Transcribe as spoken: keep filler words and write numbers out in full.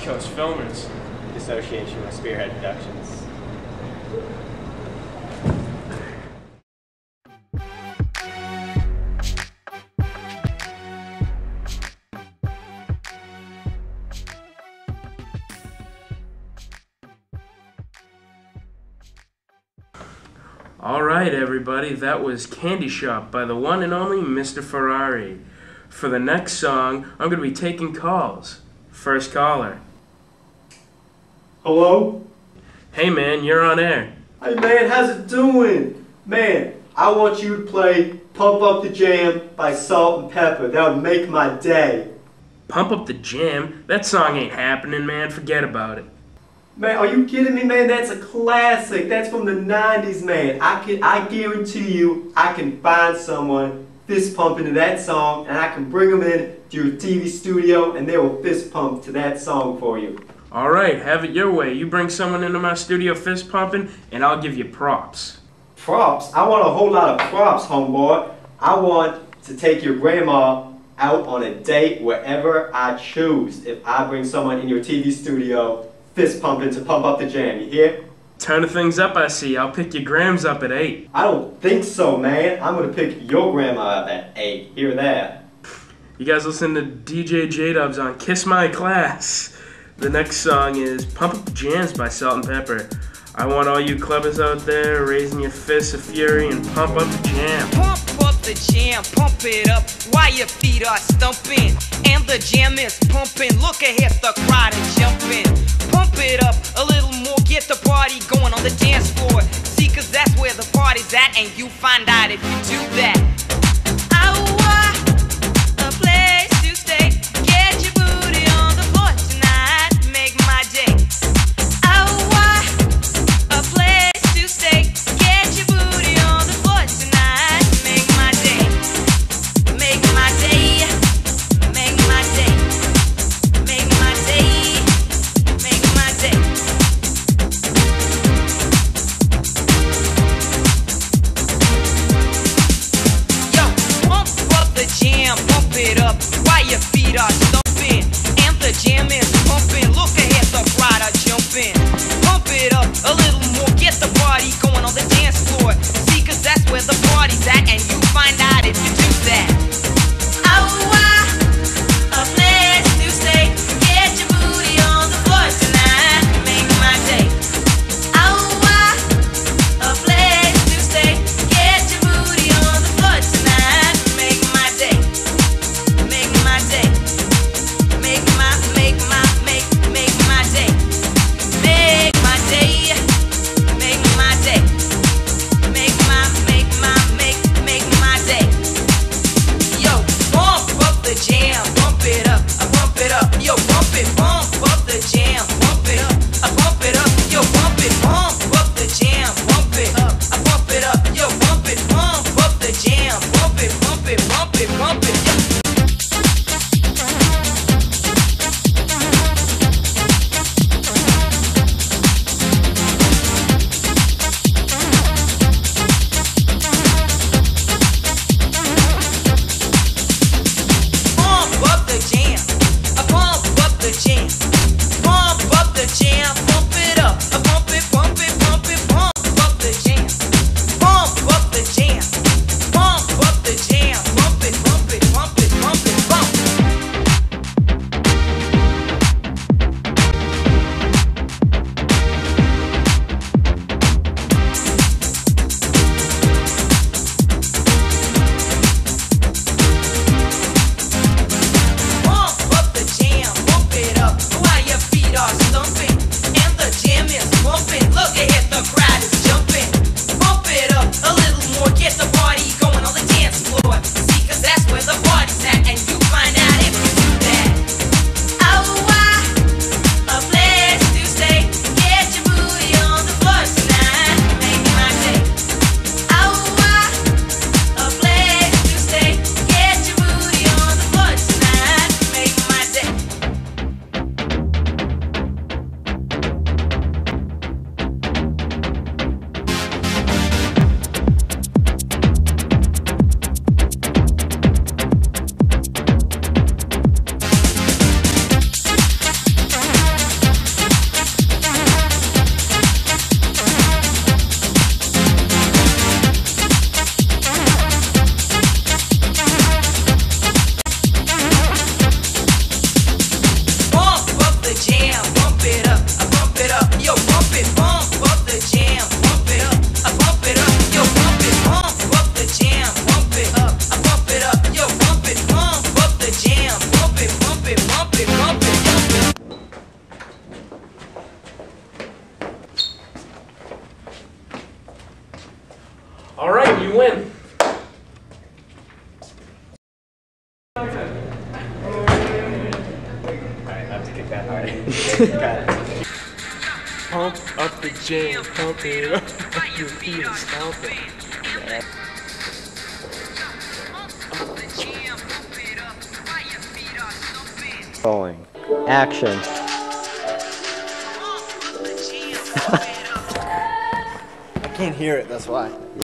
East Coast Filmers. In association with Spearhead Productions. Alright everybody, that was Candy Shop by the one and only Mister Ferrari. For the next song, I'm going to be taking calls. First caller. Hello? Hey man, you're on air. Hey man, how's it doing? Man, I want you to play Pump Up the Jam by Salt and Pepper. That would make my day. Pump Up the Jam? That song ain't happening, man. Forget about it. Man, are you kidding me, man? That's a classic. That's from the nineties, man. I can, I guarantee you, I can find someone fist pumping to that song, and I can bring them in to your T V studio, and they will fist pump to that song for you. Alright, have it your way. You bring someone into my studio fist pumping, and I'll give you props. Props? I want a whole lot of props, homeboy. I want to take your grandma out on a date wherever I choose. If I bring someone in your T V studio fist pumping to pump up the jam, you hear? Turning things up, I see. I'll pick your grams up at eight. I don't think so, man. I'm gonna pick your grandma up at eight. Hear that? You guys listen to D J J-Dubs on Kiss My Class. The next song is Pump Up the Jams by Salt and Pepper. I want all you clubbers out there raising your fists of fury and pump up the jam. Pump up the jam, pump it up while your feet are stumping. And the jam is pumping, look ahead, the crowd is jumping. Pump it up a little more, get the party going on the dance floor. See, cause that's where the party's at, and you find out if you do that. I want a place to stay, get your booty on the floor tonight, make my day. I want a place to stay, get your booty on the floor tonight, make my day. Make my day, make my day, make my day, make my day. Yo, pump up the jam, pump it up while your feet are stumping. And the jam is pumping, look ahead, the crowd are jumping. Pump it up a little more, get the party going on the dance floor. See, cause that's where the party's at, and you find out if you do that. I want a place to stay, get your booty on the floor tonight, make my day. I want a place to stay, get your booty on the floor tonight, make my day. Make my day. Make my, make my, make, make my day. Make my day. Make my day. Make my, make my, make, make my day. Okay. Pump up the jam, pump it up, your feet are stomping. Yeah. Rolling. Action. I can't hear it, that's why.